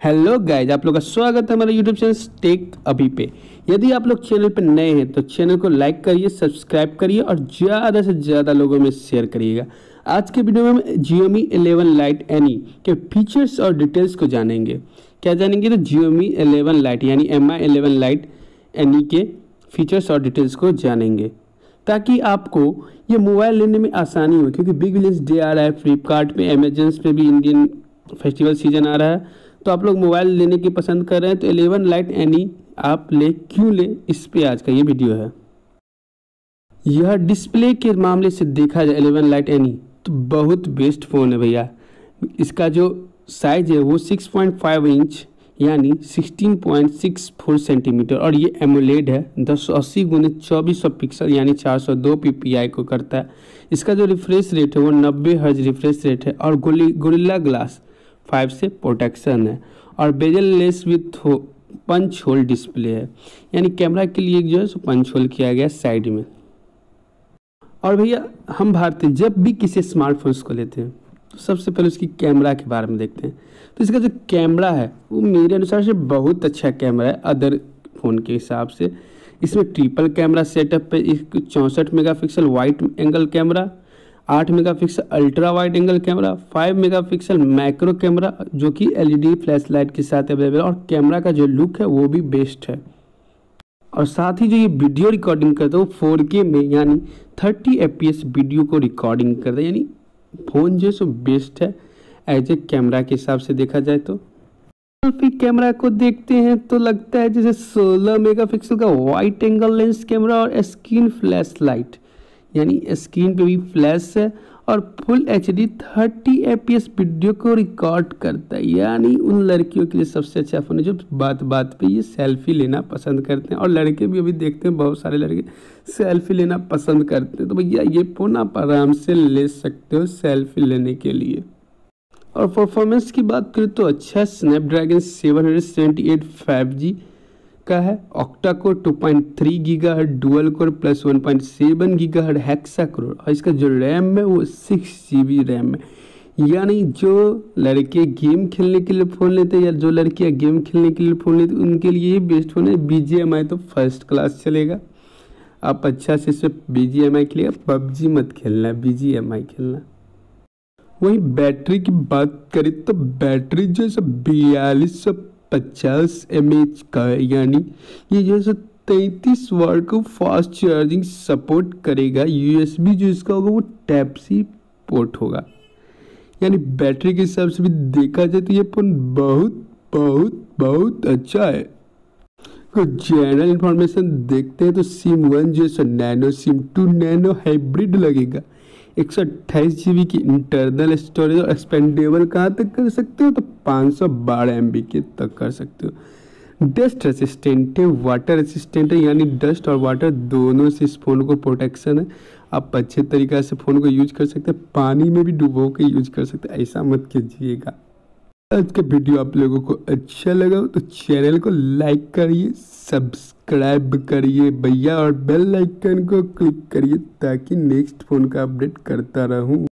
Hello guys, आप लोग का स्वागत है हमारे यूट्यूब चैनल टेक अभी पे। यदि आप लोग चैनल पे नए हैं तो चैनल को लाइक करिए, सब्सक्राइब करिए और ज़्यादा से ज़्यादा लोगों में शेयर करिएगा। आज के वीडियो में हम Xiaomi 11 Lite NE के फीचर्स और डिटेल्स को जानेंगे। क्या जानेंगे? तो Xiaomi 11 Lite यानी Mi 11 Lite NE के फीचर्स और डिटेल्स को जानेंगे ताकि आपको ये मोबाइल लेने में आसानी हो, क्योंकि बिग बिलियंस डे आ रहा है। फ्लिपकार्ट पे, अमेजन पे भी इंडियन फेस्टिवल सीजन आ रहा है, तो आप लोग मोबाइल लेने की पसंद कर रहे हैं तो 11 Lite NE आप ले क्यों ले, इस पे आज का ये वीडियो है। यह डिस्प्ले के मामले से देखा जाए 11 Lite NE तो बहुत बेस्ट फ़ोन है भैया। इसका जो साइज़ है वो 6.5 इंच यानी 16.64 सेंटीमीटर और ये एमोलेड है। 1080 गुने 2400 पिक्सल यानी 402 ppi को करता है। इसका जो रिफ्रेश रेट है वो 90 हर्ज रिफ्रेश रेट है और गोरिल्ला ग्लास 5 से प्रोटेक्शन है और bezel less with punch hole display है, यानी कैमरा के लिए जो है सो पंच होल किया गया साइड में। और भैया हम भारतीय जब भी किसी स्मार्टफोन्स को लेते हैं तो सबसे पहले उसकी कैमरा के बारे में देखते हैं। तो इसका जो कैमरा है वो मेरे अनुसार से बहुत अच्छा कैमरा है अदर फ़ोन के हिसाब से। इसमें ट्रिपल कैमरा सेटअप है। 64 megapixel wide angle camera, 8 megapixel ultra wide angle camera, 5 megapixel macro camera जो कि एलईडी फ्लैश लाइट के साथ अवेलेबल है और कैमरा का जो लुक है वो भी बेस्ट है। और साथ ही जो ये वीडियो रिकॉर्डिंग करता है वो 4K में यानी 30 FPS वीडियो को रिकॉर्डिंग करता है, यानी फ़ोन जो है सो बेस्ट है एज ए कैमरा के हिसाब से देखा जाए। तो सेल्फी कैमरा को देखते हैं तो लगता है जैसे 16 मेगापिक्सल का वाइड एंगल लेंस कैमरा और स्क्रीन फ्लैश लाइट, यानी स्क्रीन पे भी फ्लैश है और फुल HD 30 FPS वीडियो को रिकॉर्ड करता है, यानी उन लड़कियों के लिए सबसे अच्छा फ़ोन है जो बात बात पे ये सेल्फी लेना पसंद करते हैं। और लड़के भी अभी देखते हैं बहुत सारे लड़के सेल्फी लेना पसंद करते हैं, तो भैया ये फ़ोन आप आराम से ले सकते हो सेल्फी लेने के लिए। और परफॉर्मेंस की बात करें तो अच्छा है। स्नैपड्रैगन 778 5G का है, octa core 2.3 gigahertz dual core plus 1.7 gigahertz hexa core और इसका जो रैम है वो 6 GB रैम है। यानी जो लड़के गेम खेलने के लिए फ़ोन लेते हैं या जो लड़कियां गेम खेलने के लिए फ़ोन लेते हैं उनके लिए ये बेस्ट फ़ोन है। BGMI तो फर्स्ट क्लास चलेगा, आप अच्छा से इस पर BGMI खेलिएगा। PUBG मत खेलना, BGMI खेलना। वहीं बैटरी की बात करें तो बैटरी जो है 4250 mAh का है, यानी ये जो है 33 वाट को फास्ट चार्जिंग सपोर्ट करेगा। USB जो इसका होगा वो टाइप C पोर्ट होगा, यानी बैटरी के हिसाब से भी देखा जाए तो ये फोन बहुत बहुत बहुत अच्छा है। कुछ जनरल इंफॉर्मेशन देखते हैं तो सिम 1 जो है नैनो, सिम 2 नैनो हाइब्रिड लगेगा। 128 GB की इंटरनल स्टोरेज और एक्सपेंडेबल कहाँ तक कर सकते हो तो 512 MB के तक कर सकते हो। डस्ट रेसिस्टेंट है, वाटर रेसिस्टेंट है, यानी डस्ट और वाटर दोनों से इस फ़ोन को प्रोटेक्शन है। आप अच्छे तरीक़े से फ़ोन को यूज कर सकते हैं, पानी में भी डुबो के यूज कर सकते हैं, ऐसा मत कीजिएगा। आज का वीडियो आप लोगों को अच्छा लगा तो चैनल को लाइक करिए, सब्सक्राइब करिए भैया और बेल आइकन को क्लिक करिए ताकि नेक्स्ट फ़ोन का अपडेट करता रहूं।